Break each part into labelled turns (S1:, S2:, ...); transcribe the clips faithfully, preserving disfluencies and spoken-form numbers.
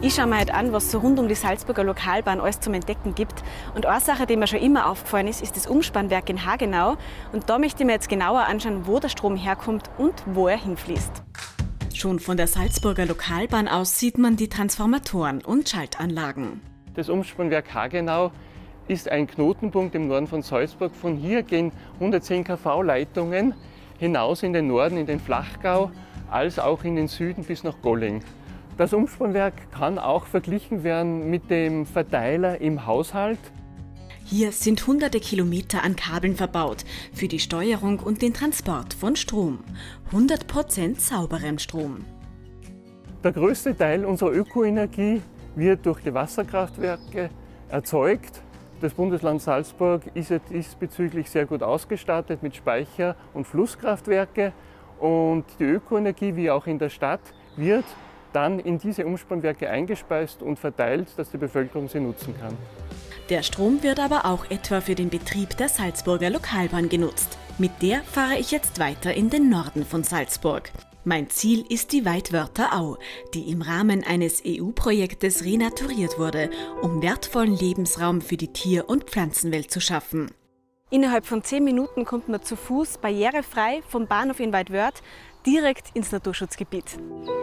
S1: Ich schaue mir heute an, was es so rund um die Salzburger Lokalbahn alles zum Entdecken gibt. Und eine Sache, die mir schon immer aufgefallen ist, ist das Umspannwerk in Hagenau. Und da möchte ich mir jetzt genauer anschauen, wo der Strom herkommt und wo er hinfließt. Schon von der Salzburger Lokalbahn aus sieht man die Transformatoren und Schaltanlagen.
S2: Das Umspannwerk Hagenau ist ein Knotenpunkt im Norden von Salzburg. Von hier gehen hundertzehn Kilovolt Leitungen hinaus in den Norden, in den Flachgau, als auch in den Süden bis nach Golling. Das Umspannwerk kann auch verglichen werden mit dem Verteiler im Haushalt.
S1: Hier sind hunderte Kilometer an Kabeln verbaut für die Steuerung und den Transport von Strom. hundert Prozent sauberem Strom.
S2: Der größte Teil unserer Ökoenergie wird durch die Wasserkraftwerke erzeugt. Das Bundesland Salzburg ist diesbezüglich sehr gut ausgestattet mit Speicher- und Flusskraftwerke. Und die Ökoenergie, wie auch in der Stadt, wird dann in diese Umspannwerke eingespeist und verteilt, dass die Bevölkerung sie nutzen kann.
S1: Der Strom wird aber auch etwa für den Betrieb der Salzburger Lokalbahn genutzt. Mit der fahre ich jetzt weiter in den Norden von Salzburg. Mein Ziel ist die Weidwörther Au, die im Rahmen eines E U-Projektes renaturiert wurde, um wertvollen Lebensraum für die Tier- und Pflanzenwelt zu schaffen. Innerhalb von zehn Minuten kommt man zu Fuß barrierefrei vom Bahnhof in Weidwörth direkt ins Naturschutzgebiet.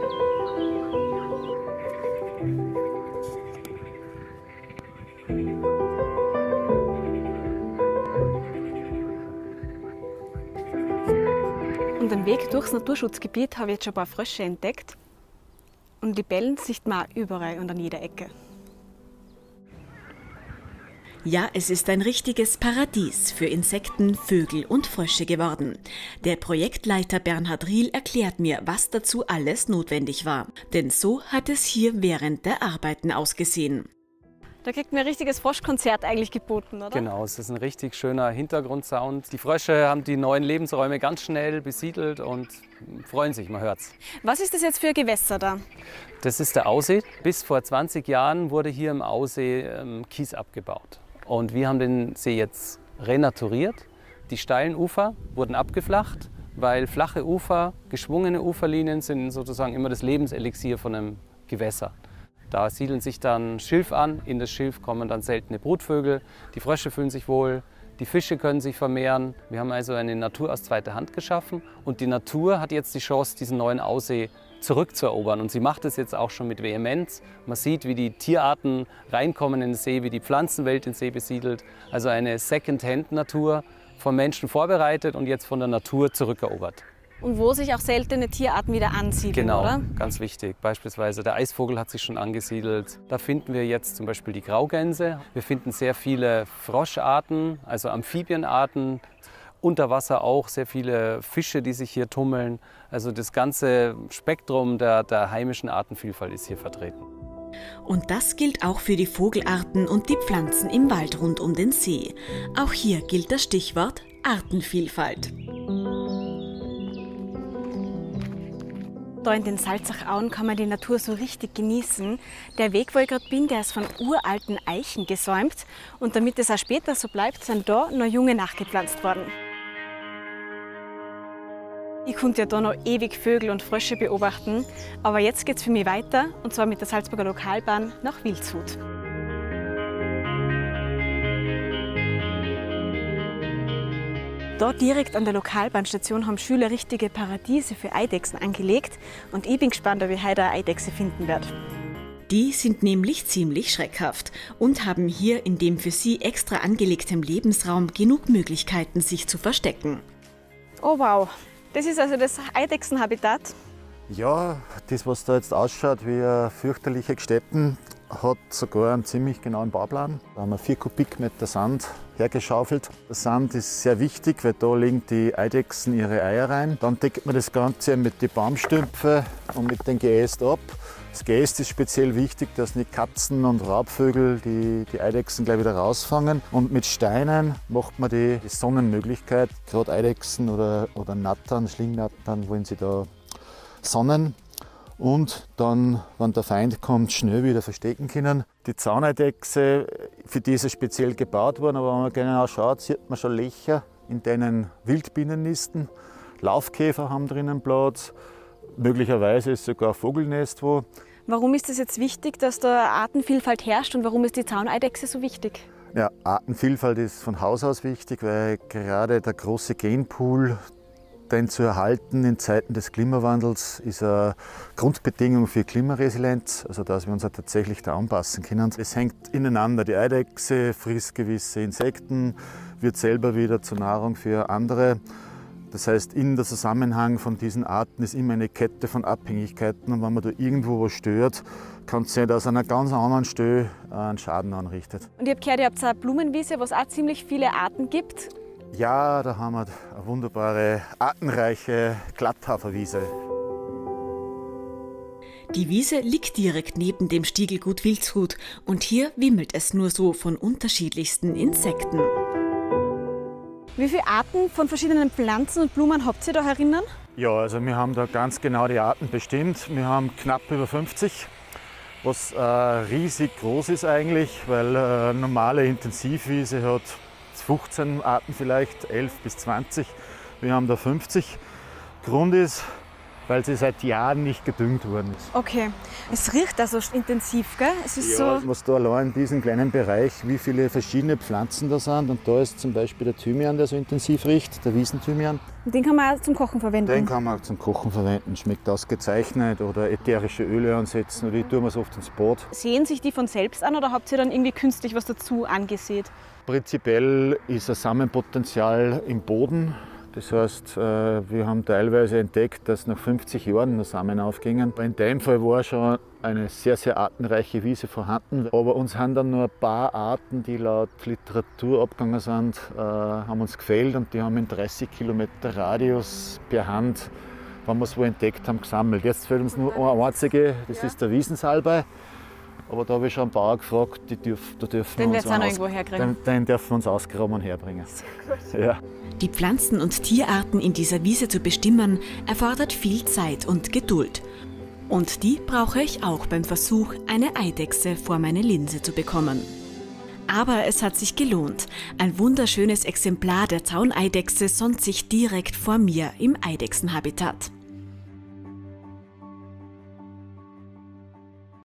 S1: Und am Weg durchs Naturschutzgebiet habe ich jetzt schon ein paar Frösche entdeckt. Und die Bellen sieht man auch überall und an jeder Ecke. Ja, es ist ein richtiges Paradies für Insekten, Vögel und Frösche geworden. Der Projektleiter Bernhard Riehl erklärt mir, was dazu alles notwendig war. Denn so hat es hier während der Arbeiten ausgesehen. Da kriegt man ein richtiges Froschkonzert eigentlich geboten, oder?
S3: Genau, es ist ein richtig schöner Hintergrundsound. Die Frösche haben die neuen Lebensräume ganz schnell besiedelt und freuen sich, man hört's.
S1: Was ist das jetzt für ein Gewässer da?
S3: Das ist der Ausee. Bis vor zwanzig Jahren wurde hier im Ausee ähm, Kies abgebaut. Und wir haben den See jetzt renaturiert. Die steilen Ufer wurden abgeflacht, weil flache Ufer, geschwungene Uferlinien sind sozusagen immer das Lebenselixier von einem Gewässer. Da siedeln sich dann Schilf an, in das Schilf kommen dann seltene Brutvögel, die Frösche fühlen sich wohl, die Fische können sich vermehren. Wir haben also eine Natur aus zweiter Hand geschaffen und die Natur hat jetzt die Chance, diesen neuen Aussee zurückzuerobern. Und sie macht es jetzt auch schon mit Vehemenz. Man sieht, wie die Tierarten reinkommen in den See, wie die Pflanzenwelt den See besiedelt. Also eine Second-Hand-Natur, vom Menschen vorbereitet und jetzt von der Natur zurückerobert.
S1: Und wo sich auch seltene Tierarten wieder ansiedeln,
S3: genau,
S1: oder?
S3: Genau, ganz wichtig. Beispielsweise der Eisvogel hat sich schon angesiedelt. Da finden wir jetzt zum Beispiel die Graugänse. Wir finden sehr viele Froscharten, also Amphibienarten. Unter Wasser auch sehr viele Fische, die sich hier tummeln. Also das ganze Spektrum der, der heimischen Artenvielfalt ist hier vertreten.
S1: Und das gilt auch für die Vogelarten und die Pflanzen im Wald rund um den See. Auch hier gilt das Stichwort Artenvielfalt. Da in den Salzachauen kann man die Natur so richtig genießen. Der Weg, wo ich gerade bin, der ist von uralten Eichen gesäumt. Und damit es auch später so bleibt, sind da noch junge nachgepflanzt worden. Ich konnte ja da noch ewig Vögel und Frösche beobachten. Aber jetzt geht es für mich weiter, und zwar mit der Salzburger Lokalbahn nach Wildshut. Da direkt an der Lokalbahnstation haben Schüler richtige Paradiese für Eidechsen angelegt und ich bin gespannt, ob ich heute eine Eidechse finden werde. Die sind nämlich ziemlich schreckhaft und haben hier in dem für sie extra angelegtem Lebensraum genug Möglichkeiten, sich zu verstecken. Oh wow, das ist also das Eidechsenhabitat.
S4: Ja, das was da jetzt ausschaut wie eine fürchterliche Gstetten, hat sogar einen ziemlich genauen Bauplan. Da haben wir vier Kubikmeter Sand hergeschaufelt. Der Sand ist sehr wichtig, weil da legen die Eidechsen ihre Eier rein. Dann deckt man das Ganze mit den Baumstümpfen und mit dem Geäst ab. Das Geäst ist speziell wichtig, dass nicht Katzen und Raubvögel die, die Eidechsen gleich wieder rausfangen. Und mit Steinen macht man die, die Sonnenmöglichkeit. Gerade Eidechsen oder, oder Nattern, Schlingnattern wollen sie da sonnen. Und dann, wenn der Feind kommt, schnell wieder verstecken können. Die Zauneidechse, für die ist es speziell gebaut worden, aber wenn man genau schaut, sieht man schon Löcher, in denen Wildbienen nisten. Laufkäfer haben drinnen Platz, möglicherweise ist sogar ein Vogelnest wo.
S5: Warum ist es jetzt wichtig, dass da Artenvielfalt herrscht und warum ist die Zauneidechse so wichtig?
S4: Ja, Artenvielfalt ist von Haus aus wichtig, weil gerade der große Genpool, den zu erhalten in Zeiten des Klimawandels, ist eine Grundbedingung für Klimaresilienz, also dass wir uns auch tatsächlich da anpassen können. Es hängt ineinander. Die Eidechse frisst gewisse Insekten, wird selber wieder zur Nahrung für andere. Das heißt, in der Zusammenhang von diesen Arten ist immer eine Kette von Abhängigkeiten und wenn man da irgendwo was stört, kann es sein, dass an einer ganz anderen Stelle einen Schaden anrichtet.
S5: Und ich habe gehört, ihr habt eine Blumenwiese, wo es auch ziemlich viele Arten gibt.
S4: Ja, da haben wir eine wunderbare, artenreiche Glatthaferwiese.
S1: Die Wiese liegt direkt neben dem Stiegelgut Wildshut und hier wimmelt es nur so von unterschiedlichsten Insekten.
S5: Wie viele Arten von verschiedenen Pflanzen und Blumen habt ihr da herinnen?
S4: Ja, also wir haben da ganz genau die Arten bestimmt. Wir haben knapp über fünfzig, was äh, riesig groß ist eigentlich, weil äh, eine normale Intensivwiese hat fünfzehn Arten vielleicht, elf bis zwanzig. Wir haben da fünfzig. Grund ist, weil sie seit Jahren nicht gedüngt worden ist.
S5: Okay, es riecht also intensiv, gell? Es ist
S4: Ja,
S5: so.
S4: was da allein in diesem kleinen Bereich, wie viele verschiedene Pflanzen da sind. Und da ist zum Beispiel der Thymian, der so intensiv riecht, der Wiesenthymian.
S5: Den kann man auch zum Kochen verwenden.
S4: Den kann man auch zum Kochen verwenden, schmeckt ausgezeichnet. Oder ätherische Öle ansetzen, oder die tun wir es oft ins Bad.
S5: Sehen sich die von selbst an oder habt ihr dann irgendwie künstlich was dazu angesät?
S4: Prinzipiell ist ein Samenpotenzial im Boden. Das heißt, wir haben teilweise entdeckt, dass nach fünfzig Jahren noch Samen aufgingen. In dem Fall war schon eine sehr, sehr artenreiche Wiese vorhanden. Aber uns haben dann nur ein paar Arten, die laut Literatur abgegangen sind, haben uns gefehlt und die haben in dreißig Kilometer Radius per Hand, wenn wir es wo entdeckt haben, gesammelt. Jetzt fehlt uns nur eine einzige, das ist der Wiesensalbei. Aber da habe ich schon einen Bauer gefragt, die dürf, da dürfen
S5: den
S4: wir uns
S5: wird es auch noch
S4: aus,
S5: irgendwo herkriegen.
S4: Den, den dürfen wir uns ausgraben und herbringen. Ja.
S1: Die Pflanzen- und Tierarten in dieser Wiese zu bestimmen, erfordert viel Zeit und Geduld. Und die brauche ich auch beim Versuch, eine Eidechse vor meine Linse zu bekommen. Aber es hat sich gelohnt. Ein wunderschönes Exemplar der Zauneidechse sonnt sich direkt vor mir im Eidechsenhabitat.